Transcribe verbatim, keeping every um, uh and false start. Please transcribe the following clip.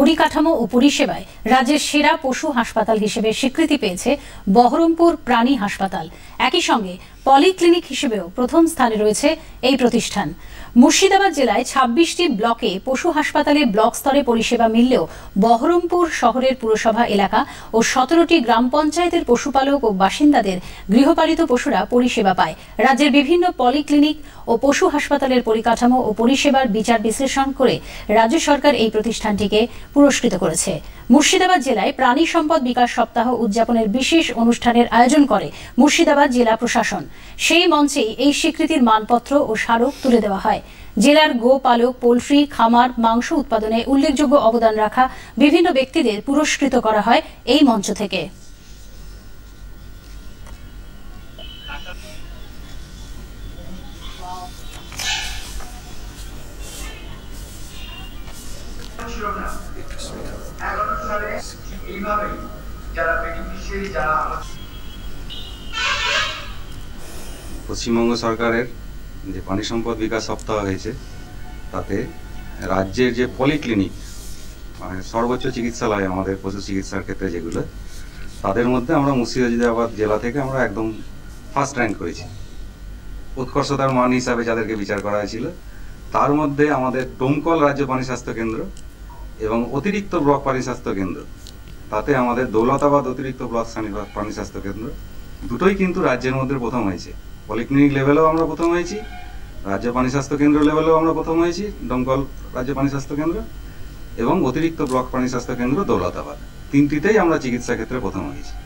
পরিকাঠামো ও পরিষেবায় রাজ্যের সেরা পশু হাসপাতাল হিসেবে স্বীকৃতি পেয়েছে বহরমপুর প্রাণী হাসপাতাল। একই সঙ্গে পলিক্লিনিক হিসেবেও প্রথম স্থানে রয়েছে এই প্রতিষ্ঠান। মুর্শিদাবাদ জেলায় ছাব্বিশটি ব্লকে পশু হাসপাতালে ব্লক স্তরে পরিষেবা মিললেও বহরমপুর শহরের পুরসভা এলাকা ও সতেরোটি গ্রাম পঞ্চায়েতের পশুপালক ও বাসিন্দাদের গৃহপালিত পশুরা পরিষেবা পায়। রাজ্যের বিভিন্ন পলিক্লিনিক ও পশু হাসপাতালের পরিকাঠামো ও পরিষেবার বিচার বিশ্লেষণ করে রাজ্য সরকার এই প্রতিষ্ঠানটিকে পুরস্কৃত করেছে। মুর্শিদাবাদ জেলায় প্রাণী সম্পদ বিকাশ সপ্তাহ উদযাপনের বিশেষ অনুষ্ঠানের আয়োজন করে মুর্শিদাবাদ জেলা প্রশাসন। সেই মঞ্চেই এই স্বীকৃতির মানপত্র ও স্মারক তুলে দেওয়া হয়। জেলার গোপালক, পোল্ট্রি, খামার, মাংস উৎপাদনে উল্লেখযোগ্য অবদান রাখা বিভিন্ন ব্যক্তিদের পুরস্কৃত করা হয় এই মঞ্চ থেকে। পশ্চিমবঙ্গ সরকারের যে প্রাণী সম্পদ বিকাশ সপ্তাহ হয়েছে তাতে রাজ্যের যে পলিক্লিনিক মানে সর্বোচ্চ চিকিৎসালয় আমাদের পশু চিকিৎসার ক্ষেত্রে যেগুলো, তাদের মধ্যে আমরা মুর্শিদাবাদ জেলা থেকে আমরা একদম ফার্স্ট র্যাঙ্ক করেছি। উৎকর্ষতার মান হিসাবে যাদেরকে বিচার করা হয়েছিল তার মধ্যে আমাদের ডোমকল রাজ্য প্রাণী স্বাস্থ্য কেন্দ্র এবং অতিরিক্ত ব্লক প্রাণী স্বাস্থ্য কেন্দ্র, তাতে আমাদের দৌলতাবাদ অতিরিক্ত ব্লক প্রাণী স্বাস্থ্য কেন্দ্র দুটোই কিন্তু রাজ্যের মধ্যে প্রথম হয়েছে। পলিক্লিনিক লেভেলেও আমরা প্রথম হয়েছি, রাজ্য প্রাণী স্বাস্থ্য কেন্দ্র লেভেলেও আমরা প্রথম হয়েছি ডোমকল রাজ্য প্রাণী স্বাস্থ্য কেন্দ্র এবং অতিরিক্ত ব্লক প্রাণী স্বাস্থ্য কেন্দ্র দৌলতাবাদ, তিনটিতেই আমরা চিকিৎসা ক্ষেত্রে প্রথম হয়েছি।